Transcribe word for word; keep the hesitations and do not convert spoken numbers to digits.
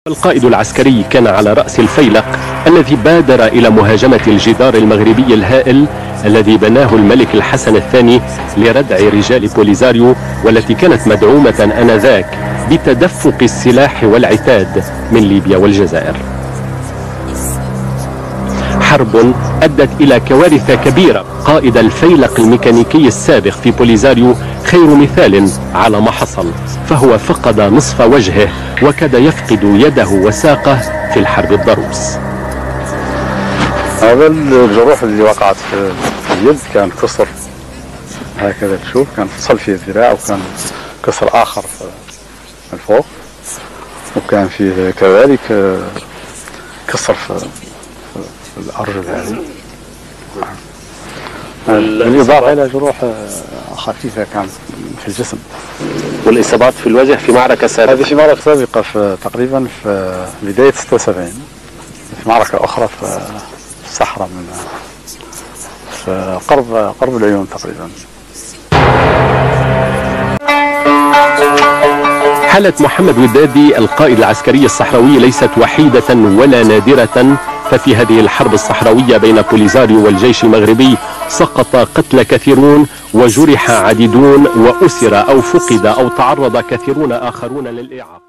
القائد العسكري كان على رأس الفيلق الذي بادر إلى مهاجمة الجدار المغربي الهائل الذي بناه الملك الحسن الثاني لردع رجال بوليزاريو، والتي كانت مدعومة آنذاك بتدفق السلاح والعتاد من ليبيا والجزائر. حرب أدت إلى كوارث كبيرة. قائد الفيلق الميكانيكي السابق في بوليزاريو خير مثال على ما حصل، فهو فقد نصف وجهه وكاد يفقد يده وساقه في الحرب الضروس. هذا الجروح اللي وقعت في اليد كان كسر هكذا تشوف، كان فصل فيه الذراع، وكان كسر آخر من فوق، وكان فيه كذلك كسر في الأرجل هذه، بالإضافة إلى جروح خفيفة كانت في الجسم. والإصابات في الوجه في معركة سابقة؟ هذه في معركة سابقة في تقريبا في بداية ستة وسبعين، في معركة أخرى في الصحراء من في قرب قرب العيون تقريبا. حالة محمد ودادي القائد العسكري الصحراوي ليست وحيدة ولا نادرة، ففي هذه الحرب الصحراوية بين بوليزاريو والجيش المغربي سقط قتل كثيرون وجرح عديدون وأسر أو فقد أو تعرض كثيرون آخرون للإعاقة.